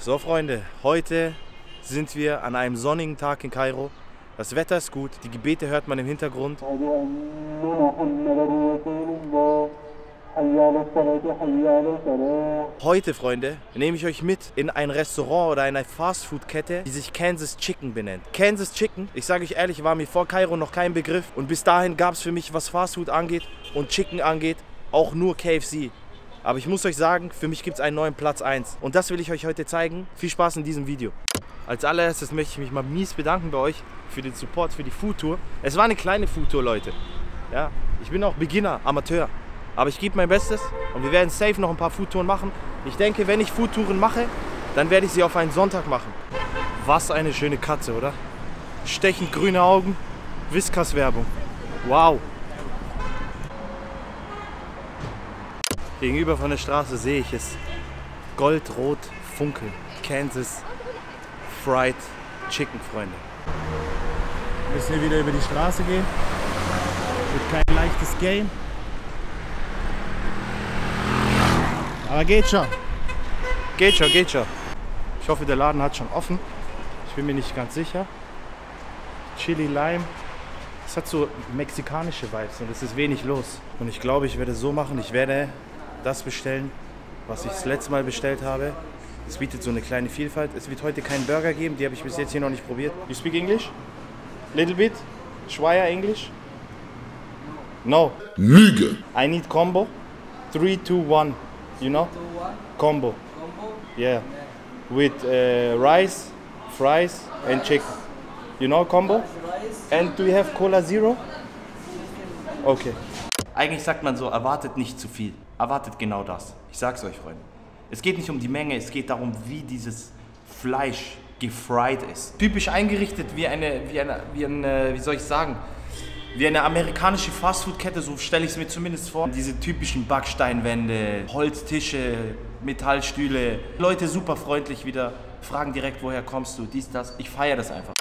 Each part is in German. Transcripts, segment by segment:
So Freunde, heute sind wir an einem sonnigen Tag in Kairo. Das Wetter ist gut, die Gebete hört man im Hintergrund. Heute, Freunde, nehme ich euch mit in ein Restaurant oder eine Fastfood-Kette, die sich Kansas Chicken benennt. Kansas Chicken, ich sage euch ehrlich, war mir vor Kairo noch kein Begriff. Und bis dahin gab es für mich, was Fastfood angeht und Chicken angeht, auch nur KFC. Aber ich muss euch sagen, für mich gibt es einen neuen Platz 1. Und das will ich euch heute zeigen. Viel Spaß in diesem Video. Als allererstes möchte ich mich mal mies bedanken bei euch für den Support, für die Foodtour. Es war eine kleine Foodtour, Leute. Ja, ich bin auch Beginner, Amateur. Aber ich gebe mein Bestes und wir werden safe noch ein paar Foodtouren machen. Ich denke, wenn ich Foodtouren mache, dann werde ich sie auf einen Sonntag machen. Was eine schöne Katze, oder? Stechend grüne Augen, Whiskas-Werbung. Wow. Gegenüber von der Straße sehe ich es. Goldrot funkeln. Kansas Fried Chicken, Freunde. Wir müssen hier wieder über die Straße gehen. Wird kein leichtes Game. Aber geht schon. Geht schon, geht schon. Ich hoffe, der Laden hat schon offen. Ich bin mir nicht ganz sicher. Chili Lime. Es hat so mexikanische Vibes und es ist wenig los. Und ich glaube, ich werde es so machen. Ich werde das bestellen, was ich das letzte Mal bestellt habe. Es bietet so eine kleine Vielfalt. Es wird heute keinen Burger geben. Die habe ich bis jetzt hier noch nicht probiert. You speak English? Little bit? Schweier English? No. Lüge. I need combo. 3, 2, 1. You know? Combo. Yeah. With rice, fries and chicken. You know combo? And do you have Cola Zero? Okay. Eigentlich sagt man so, erwartet nicht zu viel. Erwartet genau das. Ich sag's euch, Freunde. Es geht nicht um die Menge, es geht darum, wie dieses Fleisch gefried ist. Typisch eingerichtet wie soll ich sagen? Wie eine amerikanische Fastfood-Kette, so stelle ich es mir zumindest vor. Diese typischen Backsteinwände, Holztische, Metallstühle. Leute super freundlich wieder, fragen direkt, woher kommst du, dies, das. Ich feiere das einfach.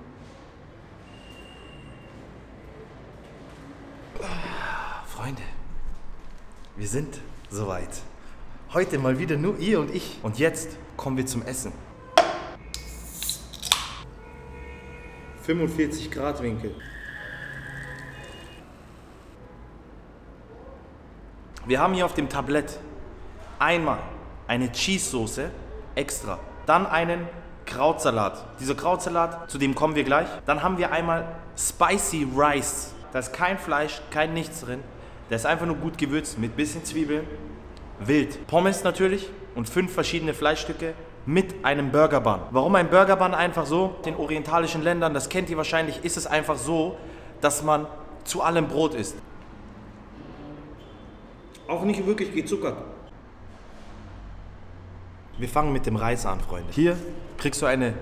Freunde, wir sind soweit. Heute mal wieder nur ihr und ich. Und jetzt kommen wir zum Essen. 45 Grad Winkel. Wir haben hier auf dem Tablett einmal eine Cheese-Soße extra, dann einen Krautsalat. Dieser Krautsalat, zu dem kommen wir gleich. Dann haben wir einmal Spicy Rice. Da ist kein Fleisch, kein nichts drin. Der ist einfach nur gut gewürzt mit bisschen Zwiebeln, wild. Pommes natürlich und 5 verschiedene Fleischstücke mit einem Burger Bun. Warum ein Burger Bun? Einfach so, in orientalischen Ländern, das kennt ihr wahrscheinlich, ist es einfach so, dass man zu allem Brot isst. Auch nicht wirklich gezuckert. Wir fangen mit dem Reis an, Freunde. Hier kriegst du eine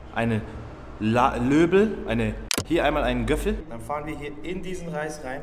Löbel, hier einmal einen Göffel. Dann fahren wir hier in diesen Reis rein.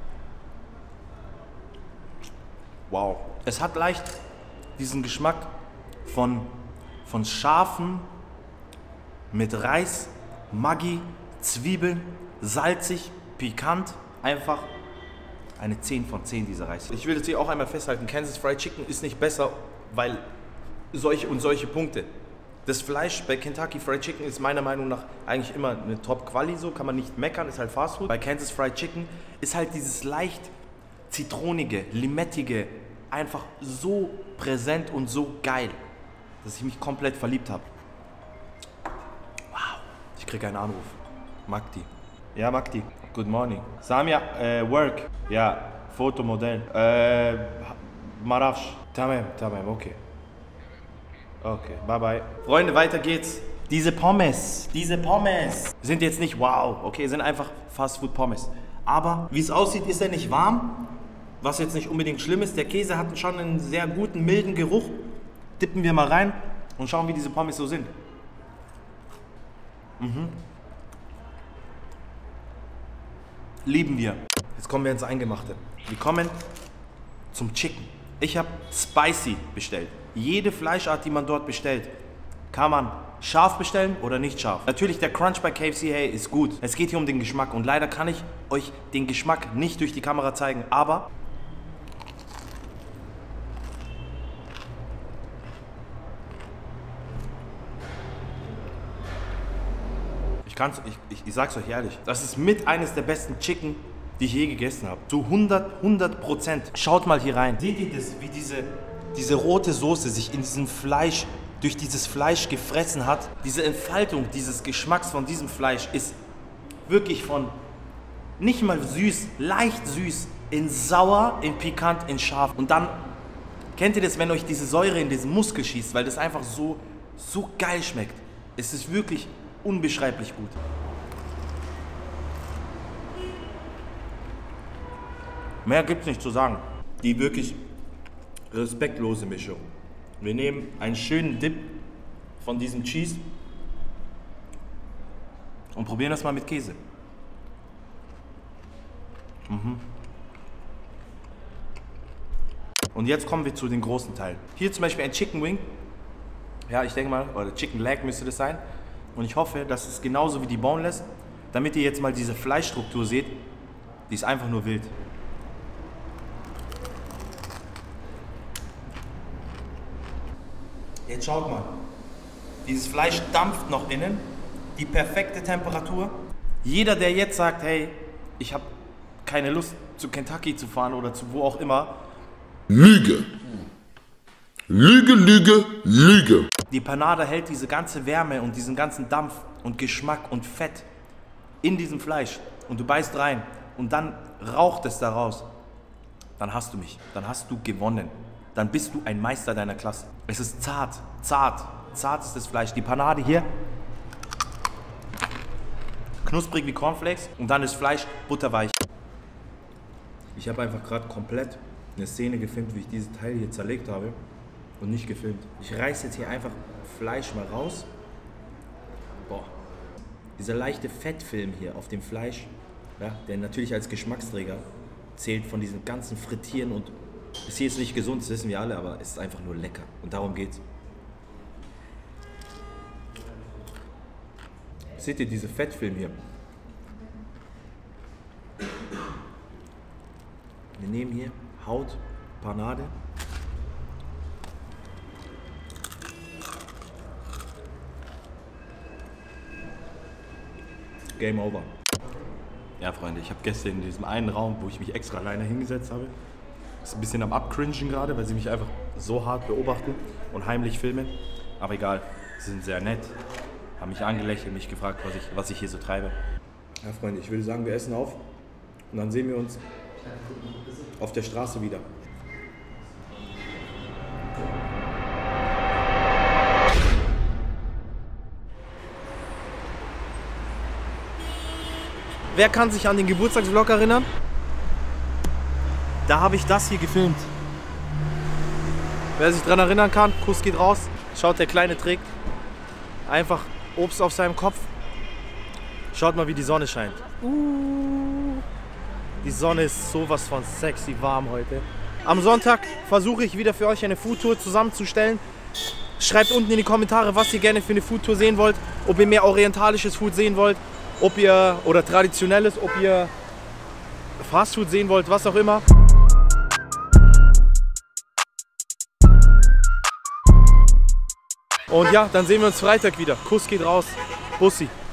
Wow. Es hat leicht diesen Geschmack von Schafen mit Reis, Maggi, Zwiebeln, salzig, pikant, einfach eine 10 von 10 dieser Reis. Ich will das hier auch einmal festhalten, Kansas Fried Chicken ist nicht besser, weil solche Punkte. Das Fleisch bei Kentucky Fried Chicken ist meiner Meinung nach eigentlich immer eine Top-Quali, so kann man nicht meckern, ist halt Fastfood. Bei Kansas Fried Chicken ist halt dieses leicht zitronige, limettige einfach so präsent und so geil, dass ich mich komplett verliebt habe. Wow, ich kriege einen Anruf. Magdi. Ja, Magdi. Good morning. Samia, work. Ja, Fotomodell. Marafsch. Tamam, okay. Okay, bye bye. Freunde, weiter geht's. Diese Pommes sind jetzt nicht wow, okay, sind einfach Fastfood-Pommes. Aber wie es aussieht, ist er nicht warm, was jetzt nicht unbedingt schlimm ist. Der Käse hat schon einen sehr guten, milden Geruch. Dippen wir mal rein und schauen, wie diese Pommes so sind. Lieben wir. Jetzt kommen wir ins Eingemachte. Wir kommen zum Chicken. Ich habe Spicy bestellt. Jede Fleischart, die man dort bestellt, kann man scharf bestellen oder nicht scharf. Natürlich, der Crunch bei KFC, hey, ist gut. Es geht hier um den Geschmack und leider kann ich euch den Geschmack nicht durch die Kamera zeigen, aber Ich sag's euch ehrlich, das ist mit eines der besten Chicken, die ich je gegessen habe. Zu 100%. Schaut mal hier rein. Seht ihr das, wie diese rote Soße sich in diesem Fleisch, durch dieses Fleisch gefressen hat? Diese Entfaltung dieses Geschmacks von diesem Fleisch ist wirklich von nicht mal süß, leicht süß, in sauer, in pikant, in scharf. Und dann, kennt ihr das, wenn euch diese Säure in diesen Muskel schießt, weil das einfach so geil schmeckt. Es ist wirklich unbeschreiblich gut. Mehr gibt's nicht zu sagen. Die wirklich respektlose Mischung. Wir nehmen einen schönen Dip von diesem Cheese und probieren das mal mit Käse. Und jetzt kommen wir zu den großen Teilen. Hier zum Beispiel ein Chicken Wing. Ja, ich denke mal, oder Chicken Leg müsste das sein. Und ich hoffe, dass es genauso wie die Boneless, damit ihr jetzt mal diese Fleischstruktur seht, die ist einfach nur wild. Jetzt schaut mal, dieses Fleisch dampft noch innen, die perfekte Temperatur. Jeder, der jetzt sagt, hey, ich habe keine Lust zu Kentucky zu fahren oder zu wo auch immer. Lüge. Lüge, Lüge, Lüge. Die Panade hält diese ganze Wärme und diesen ganzen Dampf und Geschmack und Fett in diesem Fleisch und du beißt rein und dann raucht es da raus. Dann hast du mich, dann hast du gewonnen. Dann bist du ein Meister deiner Klasse. Es ist zart, zart ist das Fleisch. Die Panade hier, knusprig wie Cornflakes und dann ist Fleisch butterweich. Ich habe einfach gerade komplett eine Szene gefilmt, wie ich dieses Teil hier zerlegt habe und nicht gefilmt. Ich reiße jetzt hier einfach Fleisch mal raus. Boah. Dieser leichte Fettfilm hier auf dem Fleisch, ja, der natürlich als Geschmacksträger zählt von diesem ganzen Frittieren und ist hier jetzt nicht gesund, das wissen wir alle, aber es ist einfach nur lecker und darum geht's. Seht ihr diese Fettfilm hier? Wir nehmen hier Haut, Panade. Game over. Ja, Freunde, ich habe gestern in diesem einen Raum, wo ich mich extra alleine hingesetzt habe, ist ein bisschen am Abcringen gerade, weil sie mich einfach so hart beobachten und heimlich filmen. Aber egal, sie sind sehr nett, haben mich angelächelt, mich gefragt, was ich hier so treibe. Ja, Freunde, ich würde sagen, wir essen auf und dann sehen wir uns auf der Straße wieder. Wer kann sich an den Geburtstagsvlog erinnern? Da habe ich das hier gefilmt. Wer sich daran erinnern kann, Kuss geht raus. Schaut, der Kleine trägt einfach Obst auf seinem Kopf. Schaut mal, wie die Sonne scheint. Die Sonne ist sowas von sexy warm heute. Am Sonntag versuche ich wieder für euch eine Foodtour zusammenzustellen. Schreibt unten in die Kommentare, was ihr gerne für eine Foodtour sehen wollt. Ob ihr mehr orientalisches Food sehen wollt, ob ihr, oder traditionelles, ob ihr Fastfood sehen wollt, was auch immer. Und ja, dann sehen wir uns Freitag wieder. Kuss geht raus. Bussi.